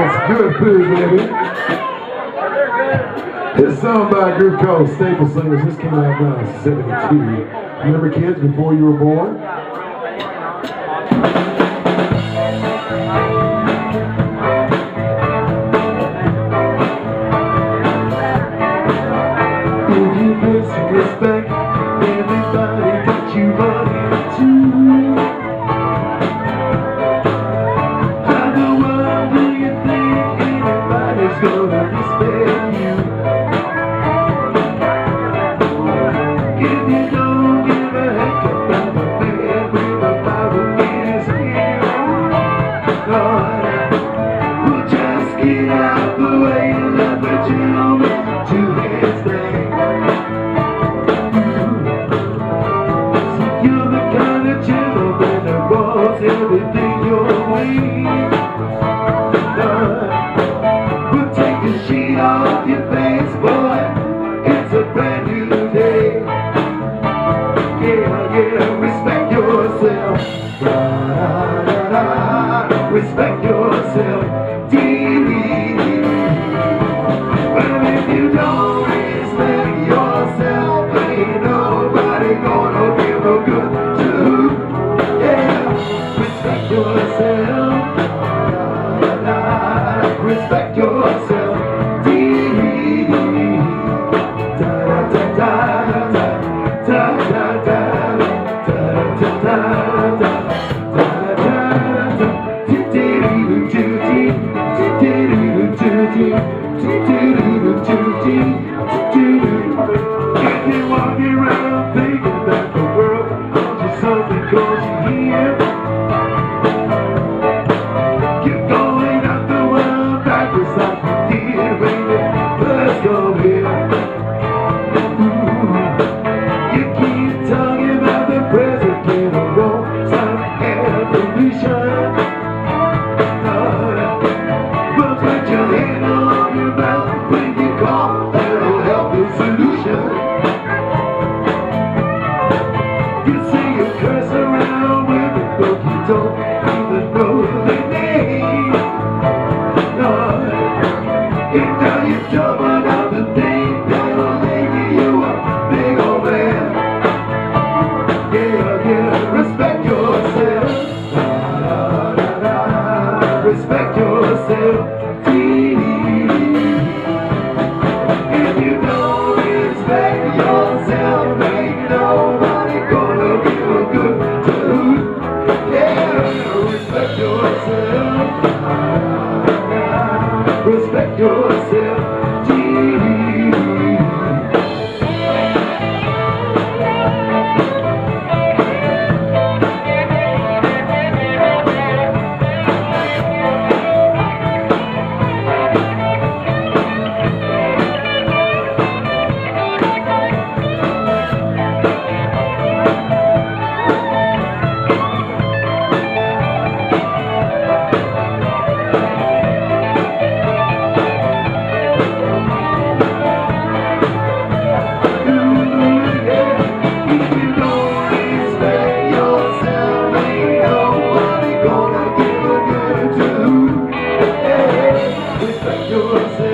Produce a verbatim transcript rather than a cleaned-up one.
That's good food, baby. This song by a group called Staple Singers. This came out in nineteen seventy-two. Remember, kids, before you were born? If you put some respect, everybody got you running too. How the world do you think anybody's gonna respect you? If you don't give a heck about the man with the Bible in his hand, Lord, we'll just get out the way and let the gentleman do his thing. You're the kind of gentleman that wants everything your way. Lord, we'll take the sheet off your face, boy. It's a brand new day. Yeah, yeah, respect yourself. Da, da, da, da. Respect yourself. Dee, dee, dee. Well, if you don't respect yourself, ain't nobody gonna give a good to. Yeah, respect yourself. Da, da, da. Respect yourself. Dee, dee, dee. Da, da, da, da, da. Da, da, da, da, da, da, da, da, da. If you're walking around thinking that the world owes you something cause you're here, you're going out the world backwards like you did when you first got here. You keep talking about the present, get a wrong some evolution. But put your hand on your mouth when you call, that'll help the solution. You say you curse around women, but you don't even know their name. Lord, and now you've doubled up the thing that'll make you a big old man. Yeah, yeah, respect yourself. Da, da, da, da. Respect yourself. If you don't respect yourself, ain't nobody gonna give a good to. Yeah, respect yourself. Respect yourself. Gee. Respect yourself.